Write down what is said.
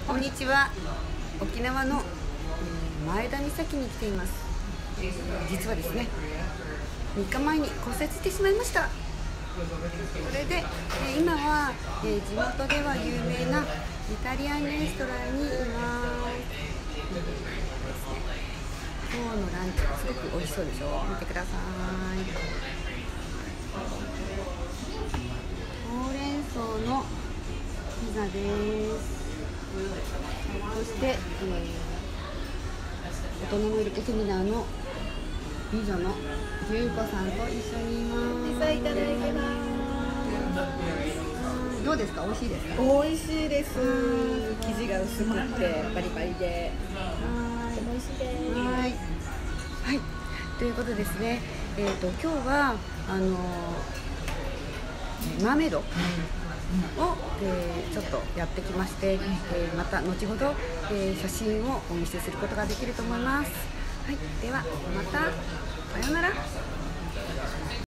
こんにちは。沖縄の前田岬に来ています。実はですね、3日前に骨折してしまいました。それで今は地元では有名なイタリアンレストランにいます。今日のランチすごく美味しそうでしょ。見てください。ほうれん草のピザです。そして、大人のいるセミナーの美女の優子さんと一緒にいます。 ピザいただきます。 どうですか？美味しいですか？ 美味しいです。生地が薄くってバリバリでとても美味しいです。 はい、ということですね。今日はマーメイドを、ちょっとやってきまして、また後ほど、写真をお見せすることができると思います。はい、ではまたさようなら。